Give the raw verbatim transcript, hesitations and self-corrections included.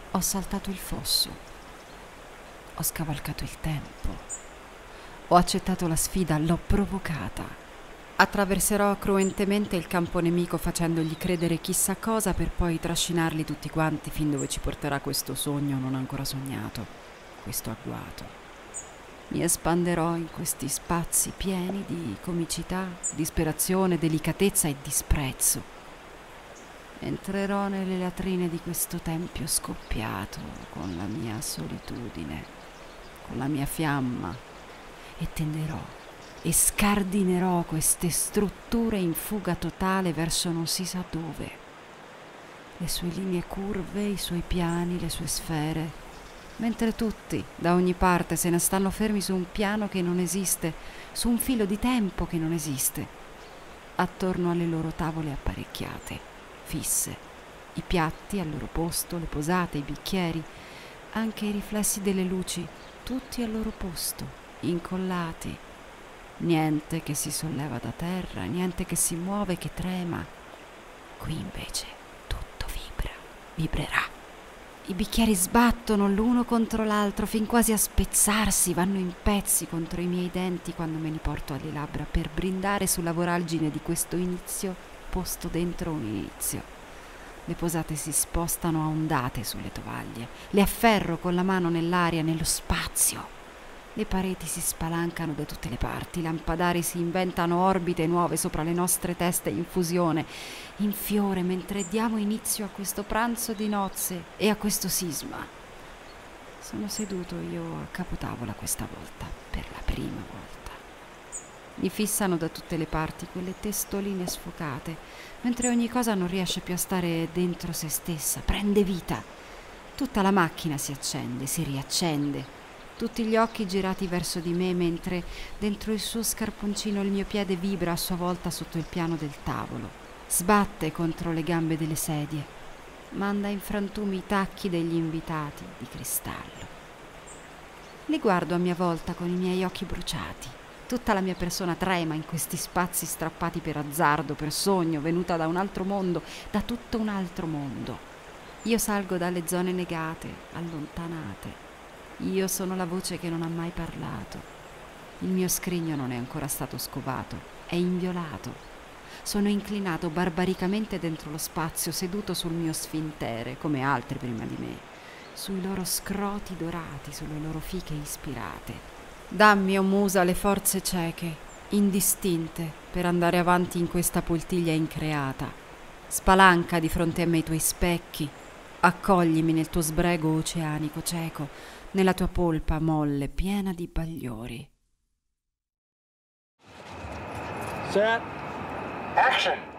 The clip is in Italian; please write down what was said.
Ho saltato il fosso, ho scavalcato il tempo, ho accettato la sfida, l'ho provocata. Attraverserò cruentemente il campo nemico facendogli credere chissà cosa per poi trascinarli tutti quanti fin dove ci porterà questo sogno non ancora sognato, questo agguato. Mi espanderò in questi spazi pieni di comicità, disperazione, delicatezza e disprezzo. Entrerò nelle latrine di questo tempio scoppiato con la mia solitudine, con la mia fiamma, e tenderò e scardinerò queste strutture in fuga totale verso non si sa dove. Le sue linee curve, i suoi piani, le sue sfere, mentre tutti, da ogni parte, se ne stanno fermi su un piano che non esiste, su un filo di tempo che non esiste, attorno alle loro tavole apparecchiate, fisse, i piatti al loro posto, le posate, i bicchieri, anche i riflessi delle luci, tutti al loro posto, incollati. Niente che si solleva da terra, niente che si muove, che trema. Qui invece tutto vibra, vibrerà. I bicchieri sbattono l'uno contro l'altro fin quasi a spezzarsi, vanno in pezzi contro i miei denti quando me li porto alle labbra per brindare sulla voragine di questo inizio posto dentro un inizio. Le posate si spostano a ondate sulle tovaglie, le afferro con la mano nell'aria, nello spazio. Le pareti si spalancano da tutte le parti, i lampadari si inventano orbite nuove sopra le nostre teste in fusione, in fiore, mentre diamo inizio a questo pranzo di nozze e a questo sisma. Sono seduto io a capotavola questa volta, per la prima volta. Mi fissano da tutte le parti quelle testoline sfocate, mentre ogni cosa non riesce più a stare dentro se stessa, prende vita. Tutta la macchina si accende, si riaccende. Tutti gli occhi girati verso di me, mentre dentro il suo scarponcino il mio piede vibra a sua volta sotto il piano del tavolo. Sbatte contro le gambe delle sedie. Manda in frantumi i tacchi degli invitati di cristallo. Li guardo a mia volta con i miei occhi bruciati. Tutta la mia persona trema in questi spazi strappati per azzardo, per sogno, venuta da un altro mondo, da tutto un altro mondo. Io salgo dalle zone negate, allontanate. Io sono la voce che non ha mai parlato. Il mio scrigno non è ancora stato scovato, è inviolato. Sono inclinato barbaricamente dentro lo spazio, seduto sul mio sfintere, come altri prima di me, sui loro scroti dorati, sulle loro fiche ispirate. Dammi, o musa, le forze cieche, indistinte, per andare avanti in questa poltiglia increata. Spalanca di fronte a me i tuoi specchi, accoglimi nel tuo sbrego oceanico cieco, nella tua polpa molle, piena di bagliori. Set. Action!